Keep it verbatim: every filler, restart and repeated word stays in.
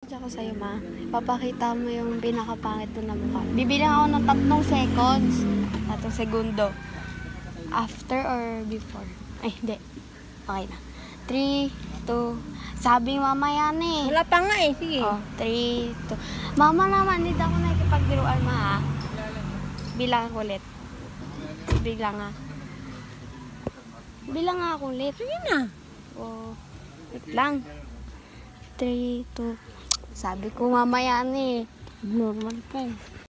challenge ako sa'yo, ma. Papakita mo yung pinakapangit mo na mukha. Bibilang ako ng tatlong seconds. Tatlong segundo. After or before? Ay, hindi. Okay na. Three, two, sabi mama yan eh. Wala pa nga eh, sige. Oh, three, two. Mama naman, hindi ako nakikipagbiruan, ma, ha? Bilang ako ulit. Biglang nga. Bilang nga ako ulit. Sige na. Oh, wait lang. Three, two. Sabi ko mamaya ni. Normal pa eh.